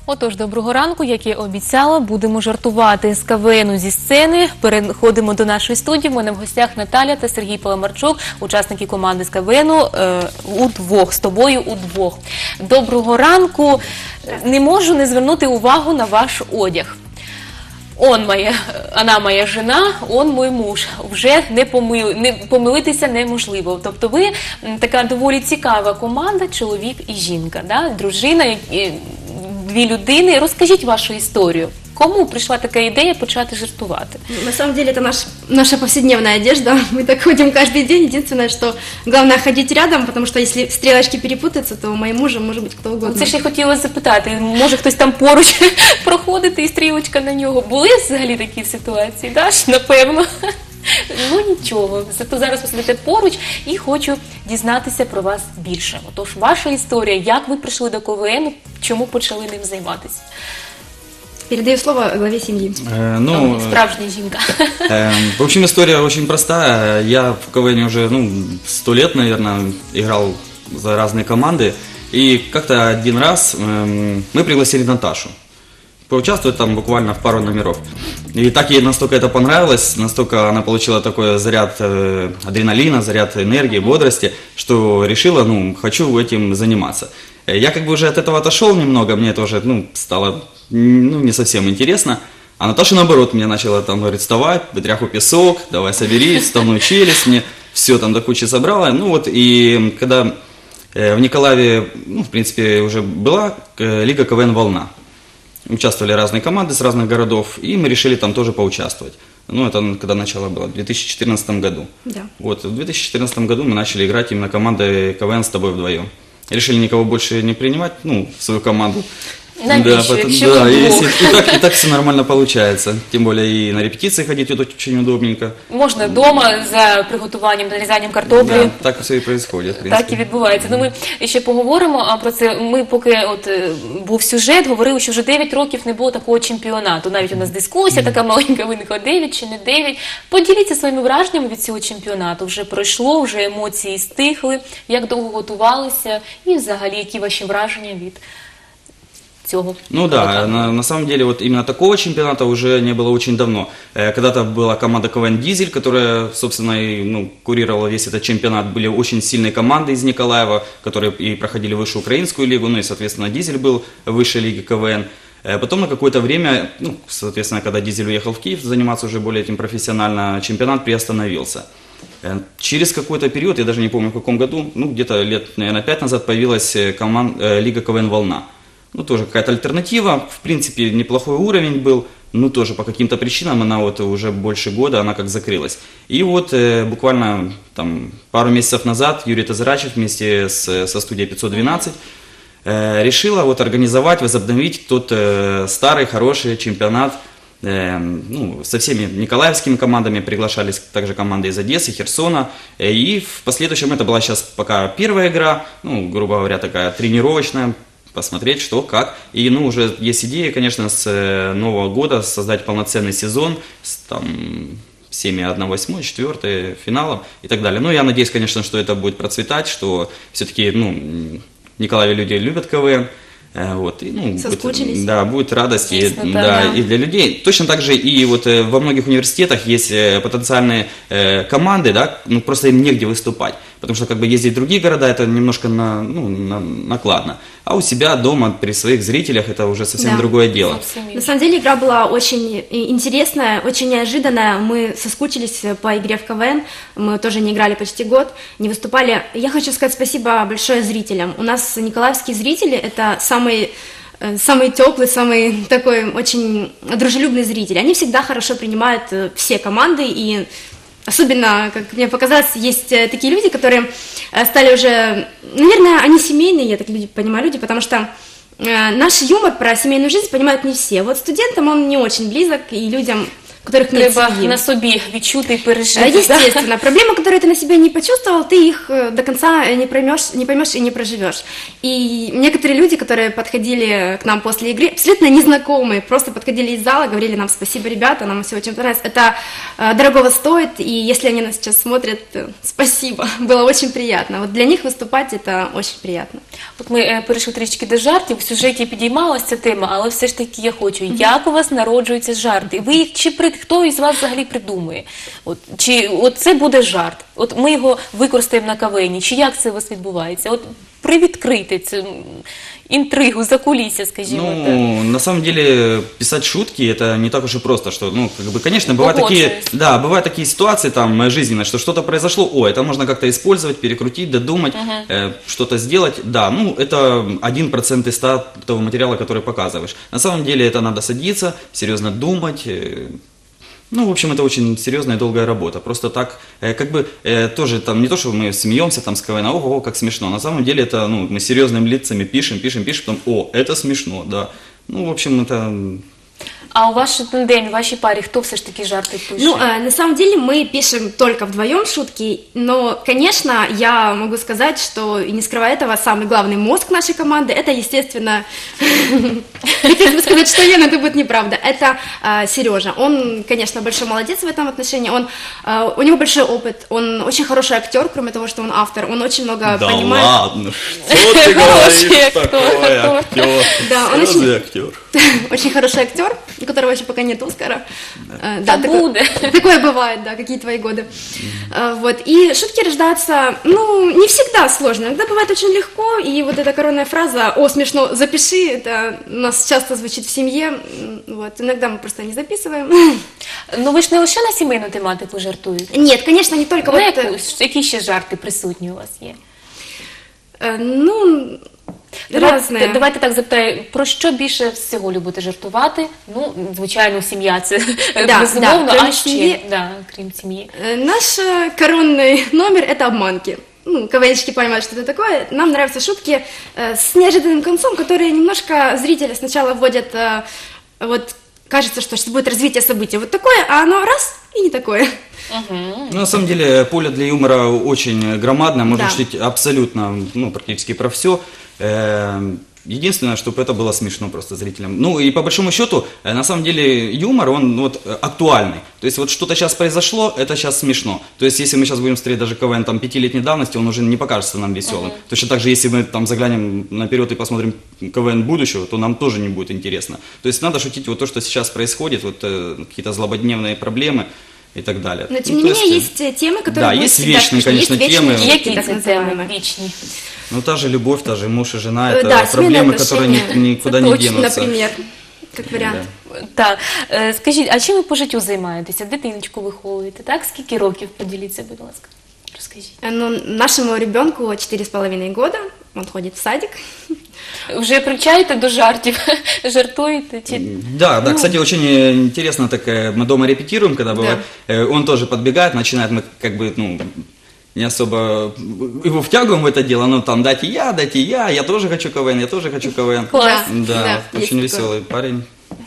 Отож, доброго ранку, як я обіцяла, будемо жартувати з КВНу зі сцени. Переходимо до нашої студії. У мене в гостях Наталя та Сергій Паламарчук, учасники команди з КВНу удвох, з тобою удвох. Доброго ранку. Не можу не звернути увагу на ваш одяг. Вона моя жена, он мой муж. Вже не помилитися неможливо. Тобто ви така доволі цікава команда, чоловік і жінка, да? Дружина, дві людини. Розкажіть вашу історію. Кому пришла такая идея почати жартувати? На самом деле это наша повседневная одежда. Мы так ходим каждый день. Единственное, что главное ходить рядом, потому что если стрелочки перепутаются, то моим мужем может быть кто угодно. Це ж я хотіла запитати, може хтось там поруч проходити і стрілочка на нього. Були взагалі такі ситуації? Да? Напевно. Ну нічого, зато зараз ви сидите поруч і хочу дізнатися про вас більше. Отож, ваша історія, як ви прийшли до КВН, чому почали ним займатися? Передаю слово главе семьи. Справжняя жінка. В общем, история очень простая. Я в КВН уже 100 лет, наверное, играл за разные команды. И как-то один раз мы пригласили Наташу поучаствовать там буквально в пару номеров. И так ей настолько это понравилось, настолько она получила такой заряд адреналина, заряд энергии, бодрости, что решила, хочу этим заниматься. Я как бы уже от этого отошел немного, мне это уже стало не совсем интересно. А Наташа, наоборот, мне начала там говорить: вставай, вытряхивай песок, давай соберись, вставную челюсть, мне все там до кучи собрала. И когда в Николаеве, в принципе, уже была Лига КВН «Волна». Участвовали разные команды с разных городов, и мы решили там тоже поучаствовать. Это когда начало было, в 2014 году. Да. Вот, в 2014 году мы начали играть именно командой КВН «С тобой вдвоем». Решили никого больше не принимать, в свою команду. И так все нормально получается. Тем более и на репетиции ходить очень удобненько. Можна вдома за приготуванням, нарізанням картоплі. Да, так все і происходит, в принципі. Так і відбувається. Ми ще поговоримо про це. Ми поки був сюжет, говорили, що вже 9 років не було такого чемпіонату. Навіть у нас дискусія така маленька виникла, 9 чи не 9. Поділіться своїми враженнями від цього чемпіонату. Вже пройшло, вже емоції стихли. Як довго готувалися і взагалі, які ваші враження від цього? На самом деле вот именно такого чемпионата уже не было очень давно. Когда-то была команда КВН «Дизель», которая, собственно, курировала весь этот чемпионат. Были очень сильные команды из Николаева, которые и проходили высшую украинскую лигу, и, соответственно, «Дизель» был в высшей лиге КВН. Потом на какое-то время, соответственно, когда «Дизель» уехал в Киев заниматься уже более этим профессионально, чемпионат приостановился. Через какой-то период, я даже не помню в каком году, где-то лет, наверное, 5 назад появилась Лига КВН «Волна». Тоже какая-то альтернатива, в принципе, неплохой уровень был, тоже по каким-то причинам она уже больше года, она как закрылась. И буквально пару месяцев назад Юрий Тазарачев вместе со студией 512 решила организовать, возобновить тот старый, хороший чемпионат, со всеми николаевскими командами, приглашались также команды из Одессы, Херсона, и в последующем это была сейчас пока первая игра, грубо говоря, такая тренировочная, посмотреть, что, как. И уже есть идея, конечно, с нового года создать полноценный сезон с всеми 1/8, 4 финалом и так далее. Я надеюсь, конечно, что это будет процветать, что все-таки, в Николаеве люди любят КВН. Соскучились. Будет радость и для людей. Точно так же и во многих университетах есть потенциальные команды, просто им негде выступать. Потому что ездить в другие города это немножко накладно. А у себя дома при своих зрителях это уже совсем другое дело. На самом деле игра была очень интересная, очень неожиданная. Мы соскучились по игре в КВН. Мы тоже не играли почти год, не выступали. Я хочу сказать спасибо большое зрителям. У нас николаевские зрители — это самый теплый, самый такой очень дружелюбный зритель. Они всегда хорошо принимают все команды, и особенно, как мне показалось, есть такие люди, которые стали уже, наверное, они семейные, я так понимаю, люди, потому что наш юмор про семейную жизнь понимают не все. Студентам он не очень близок, и людям у которых нет Треба семьи. на собі відчути і пережити. да? Естественно, проблемы, которые ты на себе не почувствовал, ты их до конца не поймешь и не проживешь. И некоторые люди, которые подходили к нам после игры, абсолютно незнакомые, просто подходили из зала, говорили нам: спасибо, ребята, нам все очень понравилось. Это дорогого стоит, и если они нас сейчас смотрят, спасибо, было очень приятно. Вот для них выступать это очень приятно. От ми перейшли трішки до жартів, в сюжеті підіймалася ця тема, але все ж таки я хочу, як у вас народжуються жарти? Ви їх хто із вас взагалі придумує? Чи це буде жарт? От ми його використаємо на КВН, чи як це у вас відбувається? От привідкрити цю интригу, закулисье, скажем так. Ну, на самом деле, писать шутки, это не так уж и просто, что, ну, как бы, конечно, бывают бывают такие ситуации, там, жизненные, что что-то произошло, это можно как-то использовать, перекрутить, додумать, что-то сделать, да, ну, это 1% из 100 того материала, который показываешь. На самом деле, это надо садиться, серьезно думать. Ну, в общем, это очень серьезная и долгая работа. Просто так, как бы, тоже там не то, что мы смеемся там с КВН, ого, как смешно. На самом деле это, ну, мы серьезными лицами пишем, потом, это смешно, да. Ну, в общем, это... А у вашій тандемі, в вашій парі, хто все ж таки жарти пише? Ну, на самом деле мы пишем только вдвоем шутки, но, конечно, я могу сказать, что, и не скрывая этого, самый главный мозг нашей команды, это, естественно, хотелось бы сказать, что я, но это будет неправда, это Сережа. Он, конечно, большой молодец в этом отношении, у него большой опыт, он очень хороший актер, кроме того, что он автор, он очень много понимает. Да ладно, что ты говоришь такое, актер? Да, он очень... Очень хороший актер, у которого еще пока нет Оскара. Да, такое бывает, да, какие твои годы. Вот. И шутки рождаются, ну, не всегда сложно, иногда бывает очень легко, и вот эта коронная фраза «О, смешно, запиши», это у нас часто звучит в семье, вот, иногда мы просто не записываем. Ну, ви ж не лише на сімейну тематику жартуєте? Нет, конечно, не только. Які ще жарти присутні у вас є? Ну... Давайте так запитаю, про що більше всього любите жартувати? Ну, звичайно, сім'я це безумовно, а ще, крім сім'ї. Наш коронный номер – это обманки. Ну, КВНщики понимают, что это такое. Нам нравятся шутки с неожиданным концом, которые немножко зрителя сначала вводят, вот кажется, что сейчас будет развитие событий вот такое, а оно раз – и не такое. Ну, на самом деле, поле для юмора очень громадное, можно шутить абсолютно, ну, практически про все. Единственное, чтобы это было смешно просто зрителям. Ну, и по большому счету, на самом деле, юмор, он вот актуальный. То есть, вот что-то сейчас произошло, это сейчас смешно. То есть, если мы сейчас будем смотреть даже КВН там 5-летней давности, он уже не покажется нам веселым. Точно так же, если мы там заглянем наперед и посмотрим КВН будущего, то нам тоже не будет интересно. То есть, надо шутить вот то, что сейчас происходит, вот какие-то злободневные проблемы и так далее. Но, тем не менее, есть темы, которые... Да, есть вечные, конечно, темы. Які це теми вічні? Ну, та же любовь, та же муж и жена, это проблемы, которые никуда не денутся. Например, как вариант. Так, скажіть, а чим ви по життю займаєтеся? Дитиночку виховуєте, так? Скільки років? Поділіться, будь ласка. Розкажіть. Ну, нашему ребенку 4,5 года, он ходит в садик. Вже привчаєте до жартів? Жартуєте? Да, кстати, очень интересно, так мы дома репетируем, когда бывает, он тоже подбегает, начинает, мы как бы, ну, не особо его втягиваем в это дело, но там дайте я тоже хочу КВН. Класс. Да, очень веселый парень.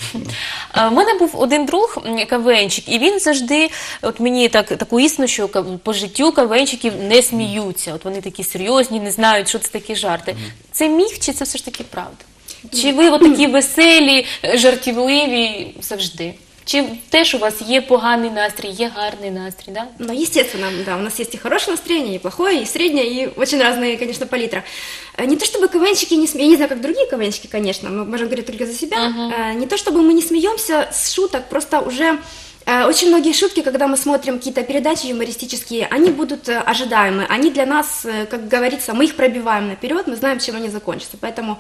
У мене був один друг КВНчик, і він завжди, от мені таку істину, що по життю КВНчиків не сміються. От вони такі серйозні, не знають, що це такі жарти. Це міф, чи це все ж таки правда? Чи ви от такі веселі, жартівливі завжди? Чи теж у вас є поганий настрій, є гарний настрій, да? Ну, естественно, да, у нас есть и хорошее настроение, и плохое, и среднее, и очень разные, конечно, палитра. Не то чтобы КВНщики не смеются, я не знаю, как другие КВНщики, конечно, мы можем говорить только за себя, не то чтобы мы не смеемся с шуток, просто уже очень многие шутки, когда мы смотрим какие-то передачи юмористические, они будут ожидаемы, они для нас, как говорится, мы их пробиваем наперед, мы знаем, чем они закончатся, поэтому...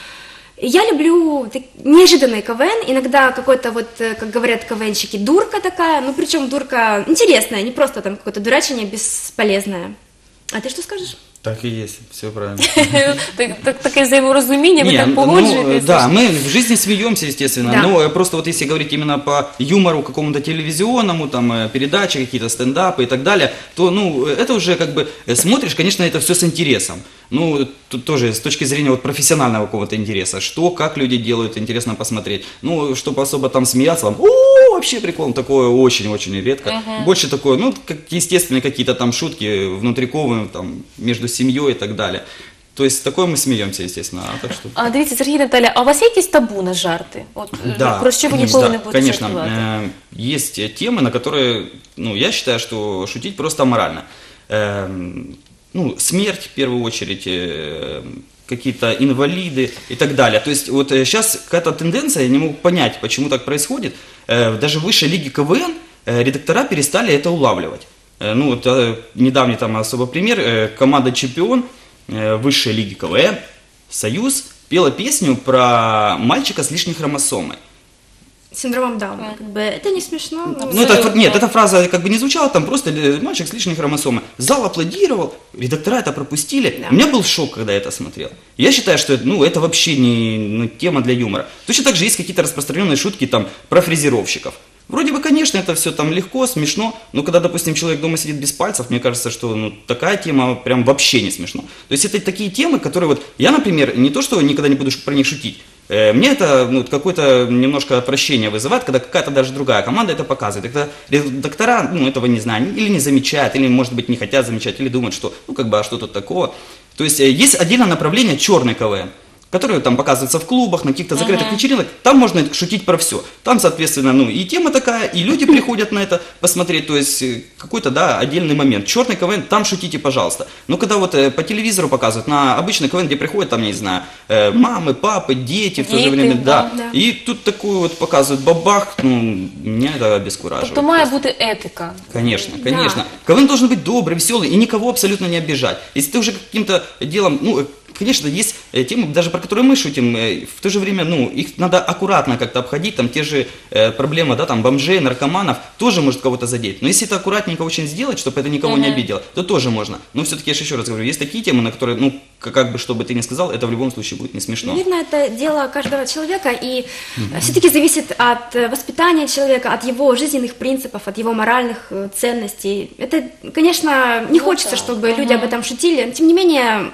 Я люблю неожиданный КВН, иногда какой-то вот, как говорят КВНщики, дурка такая, ну причем дурка интересная, не просто там какое-то дурачение бесполезное. А ты что скажешь? Так и есть, все правильно. Таке взаєморозуміння, ви так погоджуєтесь? Да, мы в жизни смеемся, естественно, но просто вот если говорить именно по юмору какому-то телевизионному, там, передачи, какие-то стендапы и так далее, то, ну, это уже как бы смотришь, конечно, это все с интересом. Ну, тут тоже с точки зрения вот профессионального какого-то интереса, что, как люди делают, интересно посмотреть. Ну, чтобы особо там смеяться, вообще прикол, такое очень-очень редко. Больше такое, ну, как естественные какие-то там шутки внутриковые, там, между семьей и так далее. То есть такое мы смеемся, естественно. Так что... Дивіться, Сергій, Наталя, а у вас є якісь табу на жарти? От, Да, про що ви ніколи не будете конечно. жартувати? Есть темы, на которые, ну, я считаю, что шутить просто аморально. Ну, смерть, в первую очередь, какие-то инвалиды и так далее. То есть вот сейчас какая-то тенденция, я не могу понять, почему так происходит. Даже в высшей лиге КВН редактора перестали это улавливать. Ну, вот недавний там особо пример. Команда «Чемпион» высшей лиги КВН, «Союз», пела песню про мальчика с лишней хромосомой. Синдромом Дауна, как бы, это не смешно. Ну, нет, эта фраза как бы не звучала, там просто мальчик с лишней хромосомой. Зал аплодировал, редактора это пропустили. Да. У меня был шок, когда я это смотрел. Я считаю, что это вообще не тема для юмора. Точно так же есть какие-то распространенные шутки там про фрезеровщиков. Вроде бы, конечно, это все там легко, смешно, но когда, допустим, человек дома сидит без пальцев, мне кажется, что такая тема прям вообще не смешно. То есть это такие темы, которые вот, я, например, не то, что никогда не буду про них шутить, мне это какое-то немножко отвращение вызывает, когда какая-то даже другая команда это показывает. Когда редактора, этого не знаю, или не замечают, или, может быть, не хотят замечать, или думают, что, а что тут такого. То есть есть отдельное направление черный КВН, которые там показываются в клубах, на каких-то закрытых вечеринках, там можно шутить про все. Там, соответственно, и тема такая, и люди приходят на это посмотреть, то есть какой-то, да, отдельный момент. Черный КВН, там шутите, пожалуйста. Но когда вот по телевизору показывают, на обычный КВН, где приходят, там, я не знаю, мамы, папы, дети, в то же время, да. И тут такую вот показывают бабах, меня это обескураживает. Тобто має бути етика. Конечно, конечно. КВН должен быть добрый, веселый и никого абсолютно не обижать. Если ты уже каким-то делом, конечно, есть темы, даже про которые мы шутим, в то же время, их надо аккуратно как-то обходить, там те же проблемы, да, там бомжей, наркоманов, тоже может кого-то задеть. Но если это аккуратненько очень сделать, чтобы это никого не обидело, то тоже можно. Но все-таки, я же еще раз говорю, есть такие темы, на которые, как бы, что бы ты ни сказал, это в любом случае будет не смешно. Наверное, это дело каждого человека, и все-таки зависит от воспитания человека, от его жизненных принципов, от его моральных ценностей. Это, конечно, не хочется, чтобы люди об этом шутили, тем не менее...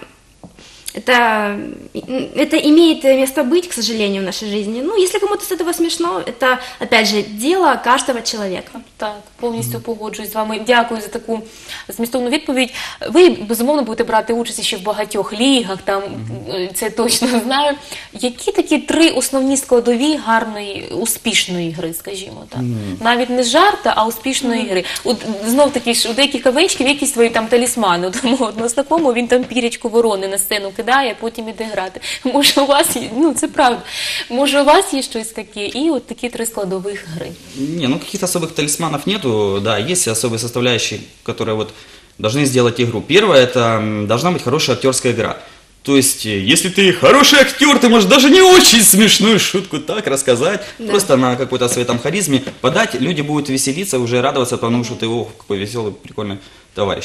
Это имеет место быть, к сожалению, в нашей жизни. Если кому-то с этого смешно, это, опять же, дело каждого человека. Так, повністю погоджуюсь з вами. Дякую за таку змістовну відповідь. Ви, безумовно, будете брати участь ще в багатьох лігах, там, це точно знаю. Які такі 3 основні складові гарної, успішної гри, скажімо так? Навіть не жарта, а успішної гри. Знов-таки ж, у деяких кавичків якісь свої там талісмани. Тому однознакому він там пірячку ворони на сцену кидає, потім іде грати. Може у вас є, це правда, може у вас є щось таке, і от такі 3 складових гри? Не, каких-то особых талисманов нету, да, есть особые составляющие, которые вот должны сделать игру. Первое, это должна быть хорошая актерская игра. То есть, если ты хороший актер, ты можешь даже не очень смешную шутку так рассказать, просто на какой-то своей там харизме подать, люди будут веселиться, уже радоваться, потому что ты, какой веселый, прикольный товарищ.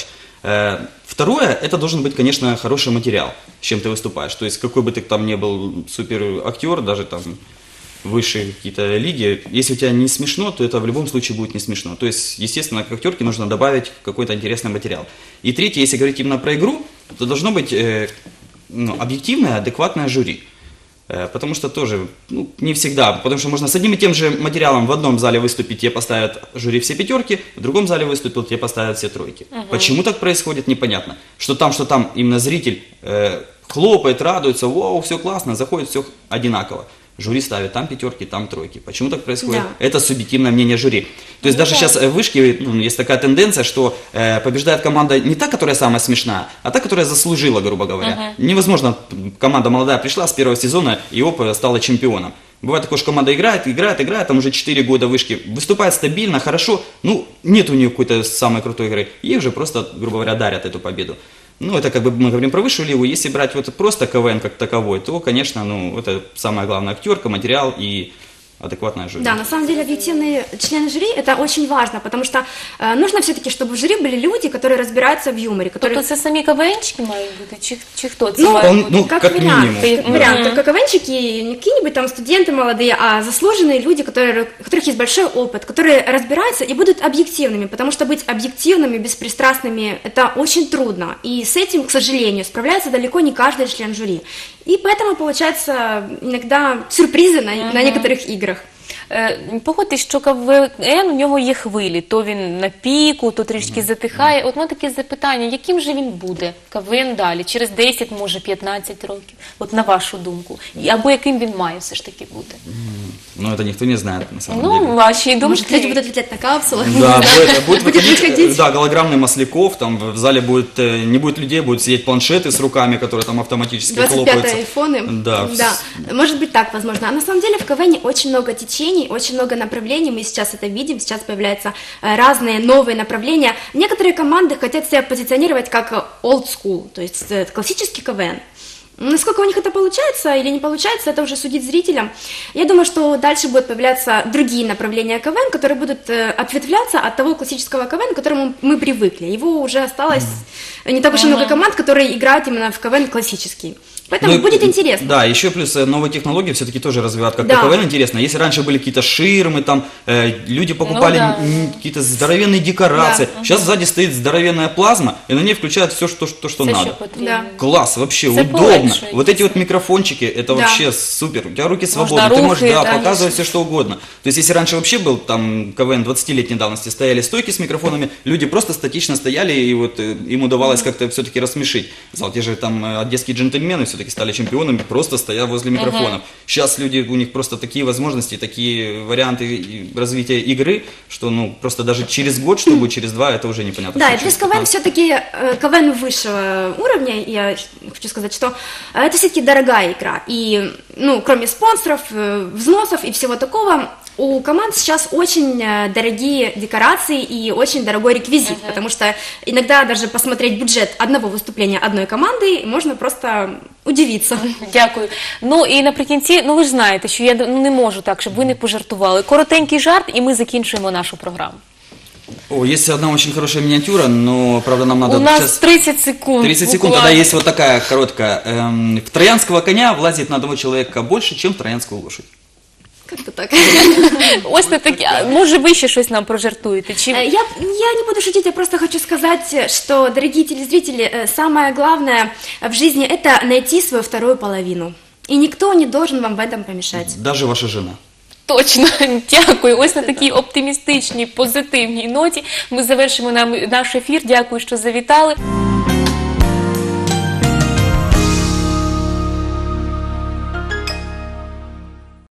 Второе, это должен быть, конечно, хороший материал, с чем ты выступаешь. То есть, какой бы ты там ни был супер актер, даже там высшие какие-то лиги, если у тебя не смешно, то это в любом случае будет не смешно. То есть, естественно, к актерке нужно добавить какой-то интересный материал. И третье, если говорить именно про игру, то должно быть объективное, адекватное жюри. Потому что тоже, не всегда, потому что можно с одним и тем же материалом в одном зале выступить, тебе поставят жюри все 5, в другом зале выступил, тебе поставят все 3. Почему так происходит, непонятно. Что там именно зритель хлопает, радуется, вау, все классно, заходит, все одинаково. Жюри ставит там 5, там 3. Почему так происходит? Да. Это субъективное мнение жюри. То есть даже сейчас в вышке есть такая тенденция, что побеждает команда не та, которая самая смешная, а та, которая заслужила, грубо говоря. Невозможно, команда молодая пришла с 1 сезона и стала чемпионом. Бывает такое, что команда играет, там уже 4 года вышки, выступает стабильно, хорошо, нет у нее какой-то самой крутой игры, ей уже просто, грубо говоря, дарят эту победу. Это как бы мы говорим про высшую лигу. Если брать просто КВН как таковой, то, конечно, это самое главное актерка, материал и адекватное жюри. Да, на самом деле объективные члены жюри – это очень важно, потому что нужно все-таки, чтобы в жюри были люди, которые разбираются в юморе. Тобто це самі КВНчики мають бути, чи хто це має бути? Как вариант. Только КВНчики, не какие-нибудь там студенты молодые, а заслуженные люди, у которых есть большой опыт, которые разбираются и будут объективными, потому что быть объективными, беспристрастными – это очень трудно. И с этим, к сожалению, справляется далеко не каждый член жюри. И поэтому получаются иногда сюрпризы на некоторых играх. Погодьтесь, що КВН, у нього є хвилі. То він на піку, то трішки затихає. От мене таке запитання, яким же він буде, КВН, далі? Через 10, може 15 років? От на вашу думку. Або яким він має все ж таки бути? Ну, это никто не знает, на самом Ну, деле. ваші Может, люди думки. будут лететь на капсулах? Да, будет выходить, выходить. да, голограммный Масляков, там в зале будет, не будет людей, будут сидеть планшеты с руками, которые там автоматически 25-е хлопаются. айфоны. Да. Может быть так, возможно. А на самом деле в КВН очень много течений, очень много направлений. Мы сейчас это видим. Сейчас появляются разные новые направления. Некоторые команды хотят себя позиционировать как old school, то есть классический КВН. Насколько у них это получается или не получается, это уже судить зрителям. Я думаю, что дальше будут появляться другие направления КВН, которые будут ответвляться от того классического КВН, к которому мы привыкли. Его уже осталось не так уж и много команд, которые играют именно в КВН классический. Поэтому Ну, будет интересно. Да, еще плюс новые технологии все-таки тоже развивают, как Да. КВН интересно. Если раньше были какие-то ширмы, там люди покупали Ну да. какие-то здоровенные декорации, Да. сейчас сзади стоит здоровенная плазма, и на ней включают все, что Все, надо. що потрібно. Да. Класс, вообще Это удобно. полегшает. Вот эти вот микрофончики, это Да. вообще супер. У тебя руки Можно свободны, ты можешь рухи, да, конечно. показывать все что угодно. То есть, если раньше вообще был там КВН 20-летней давности, стояли стойки с микрофонами, люди просто статично стояли, и вот им удавалось как-то все-таки рассмешить зал. Те же там одесские джентльмены все-таки стали чемпионами, просто стоя возле микрофонов. Сейчас люди, у них просто такие возможности, такие варианты развития игры, что ну просто даже через год, что будет через 2, это уже непонятно. Да, что и плюс через КВН 15. все-таки КВН высшего уровня, я хочу сказать, что это все-таки дорогая игра. И, ну, кроме спонсоров, взносов и всего такого, у команд сейчас очень дорогие декорации и очень дорогой реквизит, потому что иногда даже посмотреть бюджет одного выступления одной команды можно просто удивиться. Дякую. Ну і наприкінці, ну ви ж знаєте, що я не можу так, щоб ви не пожартували. Коротенький жарт, і ми закінчуємо нашу програму. О, есть одна очень хорошая миниатюра, но, правда, нам надо У нас сейчас... 30 секунд. 30 секунд, буквально. тогда есть вот такая короткая. В троянского коня влазит на одного человека больше, чем в троянскую лошадь. Как-то так. Ось на такі. А може ви ще щось нам прожартуєте? Чи... Я не буду шутить, я просто хочу сказать, что, дорогие телезрители, самое главное в жизни – это найти свою вторую половину. И никто не должен вам в этом помешать. Даже ваша жена. Точно, дякую. Ось на такій оптимістичній, позитивній ноті ми завершимо наш ефір. Дякую, що завітали.